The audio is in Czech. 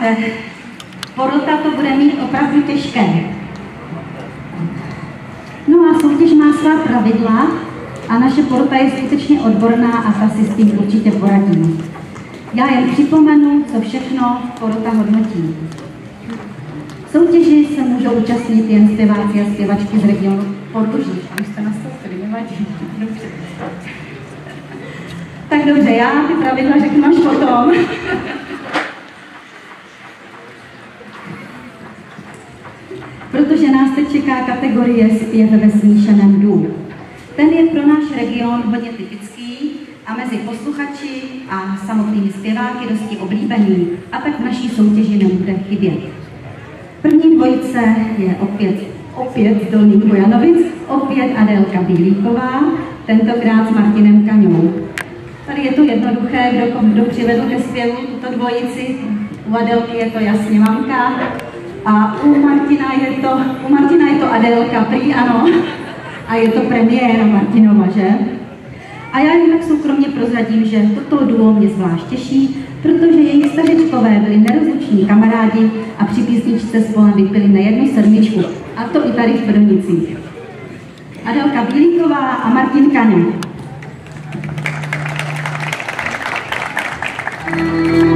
říkáte, porota to bude mít opravdu těžké. No a soutěž má svá pravidla a naše porota je skutečně odborná a ta si s tím určitě poradí. Já jen připomenu, co všechno porota hodnotí. V soutěži se můžou účastnit jen zpěváci a zpěvačky z regionu Portuží. Už jste nastoupili, nevadí. Tak dobře, já ty pravidla řeknu až potom. Protože nás teď čeká kategorie zpěv ve smíšeném duu. Ten je pro náš region hodně typický a mezi posluchači a samotnými zpěváky dosti oblíbený, a tak v naší soutěži nebude chybět. První dvojice je opět z Dolních Bojanovic, opět Adélka Bílíková, tentokrát s Martinem Kaňou. Tady je to jednoduché, kdo přivedl ke zpěvu tuto dvojici. U Adélky je to jasně mamka a u Martina je to Adélka, prý ano, a je to premiéra Martinova, že? A já jen tak soukromně prozradím, že toto duo mě zvlášť těší, protože jejich stařečkové byli nerozluční kamarádi a při písničce spolu vypili na jednu sedmičku, a to i tady v Brnicích. Adélka Bílíková a Martin Kaňa.